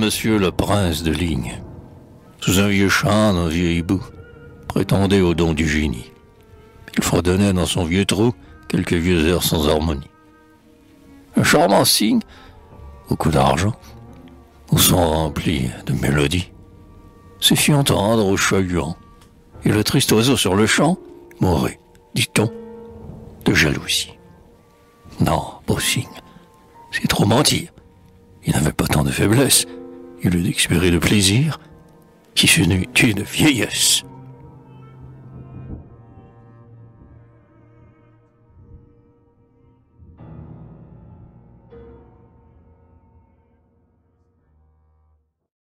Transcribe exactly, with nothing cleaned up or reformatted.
monsieur le prince de Ligne. Sous un vieux chêne, un vieux hibou prétendait au don du génie. Il fredonnait dans son vieux trou quelques vieux airs sans harmonie. Un charmant cygne, beaucoup d'argent, au son rempli de mélodies, se fit entendre au chat-huant, et le triste oiseau sur le champ mourait, dit-on, de jalousie. Non, beau cygne, c'est trop mentir. Il n'avait pas tant de faiblesse, il eut d'expirer de plaisir, qui fut une vieillesse.